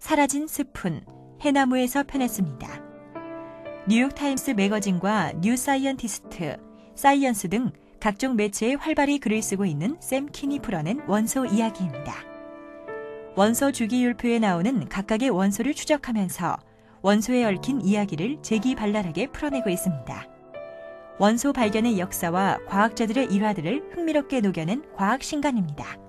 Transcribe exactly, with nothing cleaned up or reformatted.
사라진 스푼, 해나무에서 펴냈습니다. 뉴욕타임스 매거진과 뉴 사이언티스트, 사이언스 등 각종 매체에 활발히 글을 쓰고 있는 샘 킨이 풀어낸 원소 이야기입니다. 원소 주기율표에 나오는 각각의 원소를 추적하면서 원소에 얽힌 이야기를 재기발랄하게 풀어내고 있습니다. 원소 발견의 역사와 과학자들의 일화들을 흥미롭게 녹여낸 과학 신간입니다.